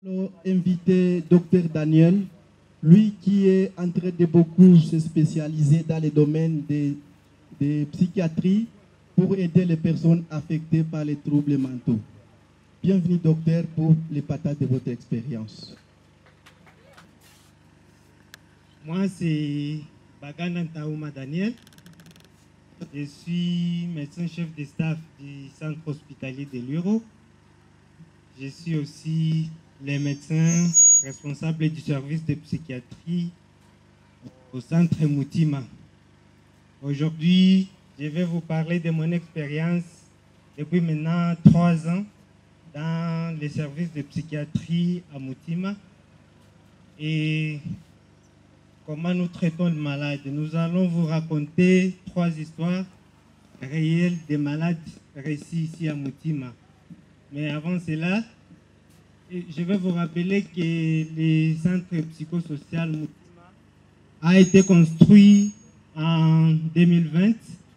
Nous invité Dr Daniel, lui qui est en train de beaucoup se spécialiser dans les domaines de psychiatrie pour aider les personnes affectées par les troubles mentaux. Bienvenue docteur pour les partages de votre expérience. Moi c'est Bagana Ntaouma Daniel. Je suis médecin-chef de staff du centre hospitalier de Luiro. Je suis aussi le médecin responsable du service de psychiatrie au centre Moutima. Aujourd'hui, je vais vous parler de mon expérience depuis maintenant 3 ans dans les services de psychiatrie à Moutima et comment nous traitons les malades. Nous allons vous raconter 3 histoires réelles des malades récits ici à Moutima. Mais avant cela, je vais vous rappeler que le centre psychosocial Moutima a été construit en 2020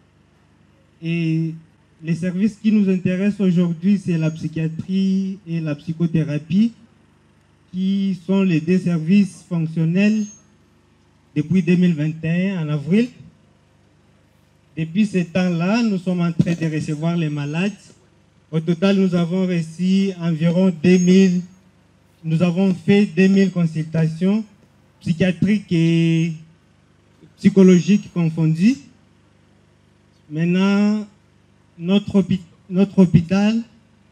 et les services qui nous intéressent aujourd'hui, c'est la psychiatrie et la psychothérapie, qui sont les 2 services fonctionnels depuis 2021 en avril. Depuis ce temps-là, nous sommes en train de recevoir les malades. Au total, nous avons reçu environ 2000, nous avons fait 2000 consultations psychiatriques et psychologiques confondues. Maintenant, notre hôpital,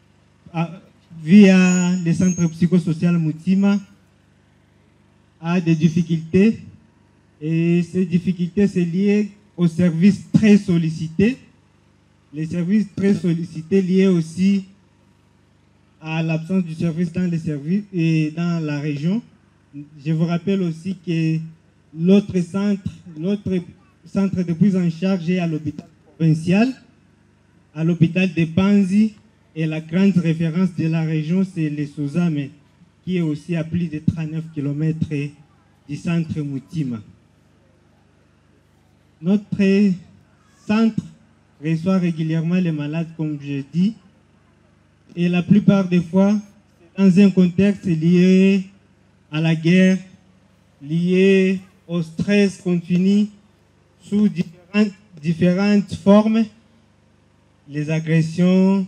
via le centre psychosocial Moutima, a des difficultés. Et ces difficultés, c'est lié aux services très sollicités. Les services très sollicités liés aussi à l'absence du service dans les services et dans la région. Je vous rappelle aussi que l'autre centre de prise en charge est à l'hôpital provincial, à l'hôpital de Panzi, et la grande référence de la région, c'est le Sozame, qui est aussi à plus de 39 km du centre Moutima. Notre centre reçoit régulièrement les malades, comme je dis, et la plupart des fois, dans un contexte lié à la guerre, lié au stress continu, sous différentes formes, les agressions,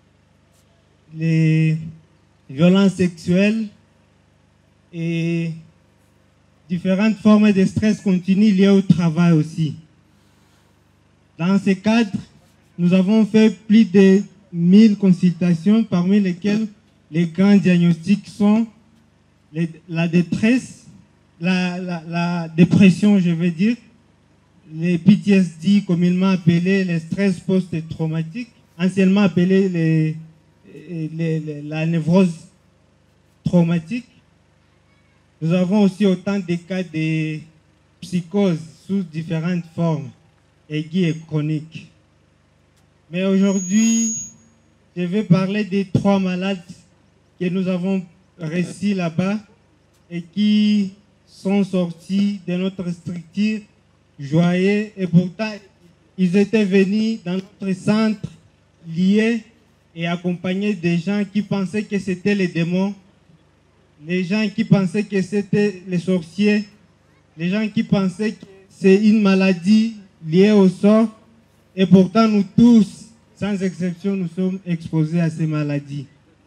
les violences sexuelles et différentes formes de stress continu liées au travail aussi. Dans ce cadre, nous avons fait plus de 1000 consultations, parmi lesquelles les grands diagnostics sont la détresse, la dépression, je veux dire, les PTSD, communément appelés les stress post-traumatique, anciennement appelé la névrose traumatique. Nous avons aussi autant de cas de psychose sous différentes formes, aiguës et chroniques. Mais aujourd'hui, je vais parler des 3 malades que nous avons reçus là-bas et qui sont sortis de notre structure joyeux. Et pourtant, ils étaient venus dans notre centre liés et accompagnés des gens qui pensaient que c'était les démons, les gens qui pensaient que c'était les sorciers, les gens qui pensaient que c'est une maladie liée au sort. Et pourtant, nous tous, sans exception, nous sommes exposés à ces maladies.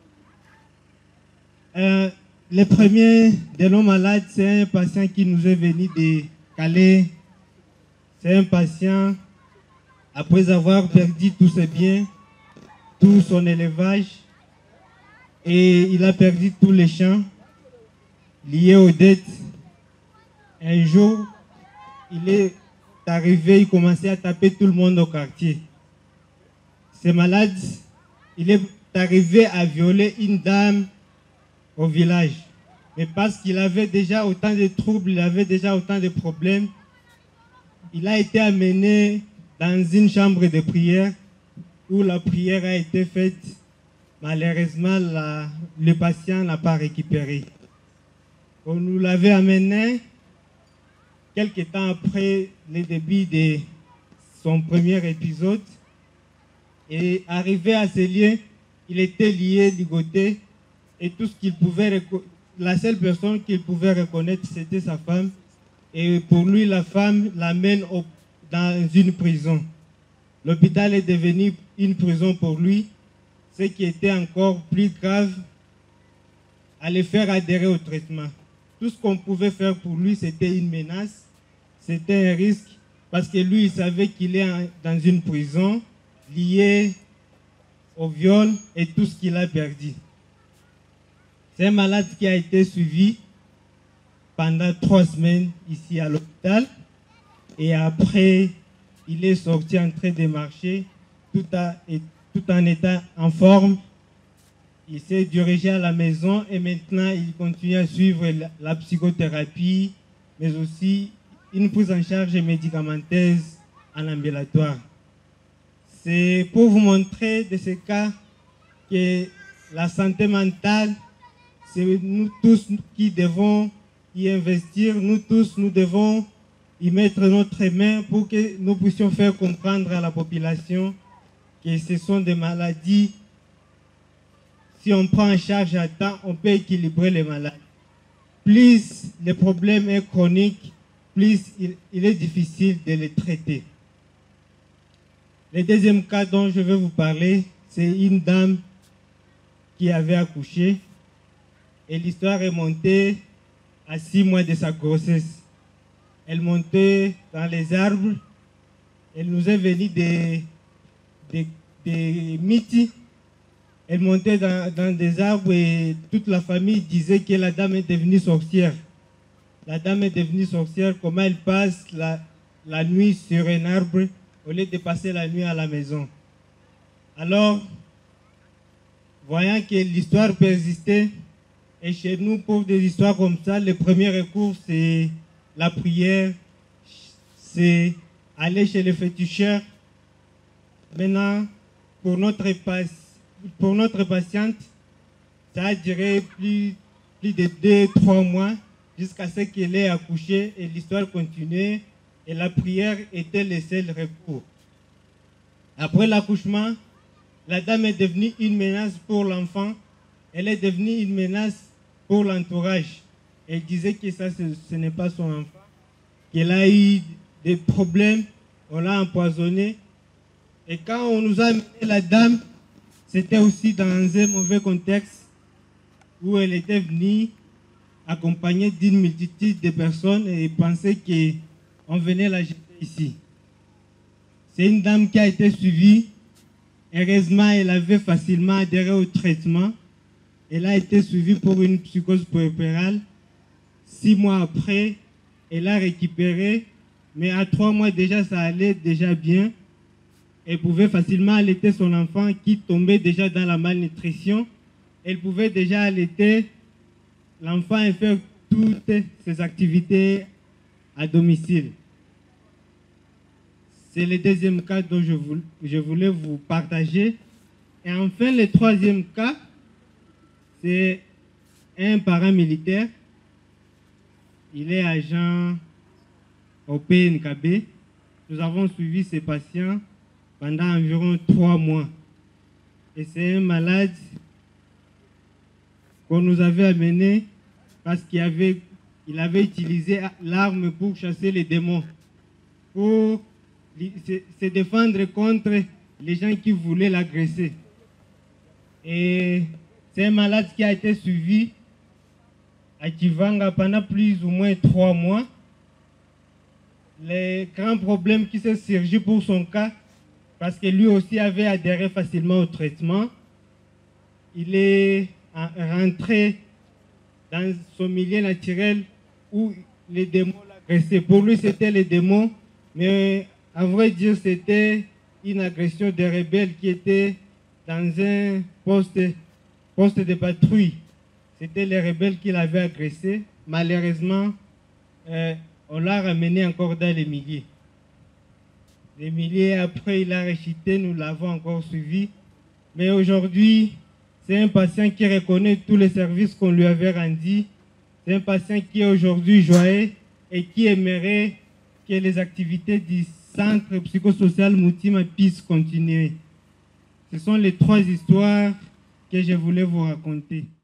Le premier de nos malades, c'est un patient qui nous est venu de Calais. C'est un patient, après avoir perdu tous ses biens, tout son élevage, et il a perdu tous les champs liés aux dettes. Un jour, il est arrivé, il commençait à taper tout le monde au quartier. Ce malade, il est arrivé à violer une dame au village. Mais parce qu'il avait déjà autant de troubles, il avait déjà autant de problèmes, il a été amené dans une chambre de prière où la prière a été faite. Malheureusement, le patient n'a pas récupéré. On nous l'avait amené quelques temps après le début de son premier épisode. Et arrivé à ce lieu, il était lié, ligoté, et tout ce qu'il pouvait, la seule personne qu'il pouvait reconnaître, c'était sa femme. Et pour lui, la femme l'amène dans une prison. L'hôpital est devenu une prison pour lui, ce qui était encore plus grave, à le faire adhérer au traitement. Tout ce qu'on pouvait faire pour lui, c'était une menace, c'était un risque, parce que lui, il savait qu'il est dans une prison liée au viol et tout ce qu'il a perdu. C'est un malade qui a été suivi pendant 3 semaines ici à l'hôpital, et après, il est sorti en train de marcher, tout en étant en forme. Il s'est dirigé à la maison et maintenant il continue à suivre la psychothérapie, mais aussi une prise en charge médicamenteuse en ambulatoire. C'est pour vous montrer de ce cas que la santé mentale, c'est nous tous qui devons y investir, nous tous nous devons y mettre notre main pour que nous puissions faire comprendre à la population que ce sont des maladies. Si on prend en charge à temps, on peut équilibrer les maladies. Plus le problème est chronique, plus il est difficile de les traiter. Le deuxième cas dont je vais vous parler, c'est une dame qui avait accouché et l'histoire est montée à 6 mois de sa grossesse. Elle montait dans les arbres, elle nous est venue des mythes. Elle montait dans des arbres et toute la famille disait que la dame est devenue sorcière. La dame est devenue sorcière, comment elle passe la nuit sur un arbre au lieu de passer la nuit à la maison. Alors, voyant que l'histoire persistait, et chez nous, pour des histoires comme ça, le premier recours, c'est la prière, c'est aller chez le féticheur. Maintenant, pour notre patiente, ça a duré plus de 2-3 mois jusqu'à ce qu'elle ait accouché et l'histoire continuait et la prière était le seul recours. Après l'accouchement, la dame est devenue une menace pour l'enfant, elle est devenue une menace pour l'entourage. Elle disait que ça, ce n'est pas son enfant, qu'elle a eu des problèmes, on l'a empoisonnée. Et quand on nous a amené la dame, c'était aussi dans un mauvais contexte où elle était venue accompagnée d'une multitude de personnes et pensait qu'on venait la jeter ici. C'est une dame qui a été suivie. Heureusement, elle avait facilement adhéré au traitement. Elle a été suivie pour une psychose puerpérale. 6 mois après, elle a récupéré, mais à 3 mois déjà, ça allait déjà bien. Elle pouvait facilement allaiter son enfant qui tombait déjà dans la malnutrition. Elle pouvait déjà allaiter l'enfant et faire toutes ses activités à domicile. C'est le deuxième cas dont je voulais vous partager. Et enfin, le troisième cas, c'est un paramilitaire. Il est agent au PNKB. Nous avons suivi ces patients pendant environ 3 mois. Et c'est un malade qu'on nous avait amené parce qu'il avait utilisé l'arme pour chasser les démons, pour se défendre contre les gens qui voulaient l'agresser. Et c'est un malade qui a été suivi à Kivanga pendant plus ou moins 3 mois. Les grands problèmes qui se surgissent pour son cas, parce que lui aussi avait adhéré facilement au traitement. Il est rentré dans son milieu naturel où les démons l'agressaient. Pour lui, c'était les démons, mais à vrai dire, c'était une agression des rebelles qui étaient dans un poste de patrouille. C'était les rebelles qui l'avaient agressé. Malheureusement, on l'a ramené encore dans les milliers. Des milliers après, il a récité, nous l'avons encore suivi. Mais aujourd'hui, c'est un patient qui reconnaît tous les services qu'on lui avait rendus. C'est un patient qui est aujourd'hui joyeux et qui aimerait que les activités du centre psychosocial Moutima puissent continuer. Ce sont les 3 histoires que je voulais vous raconter.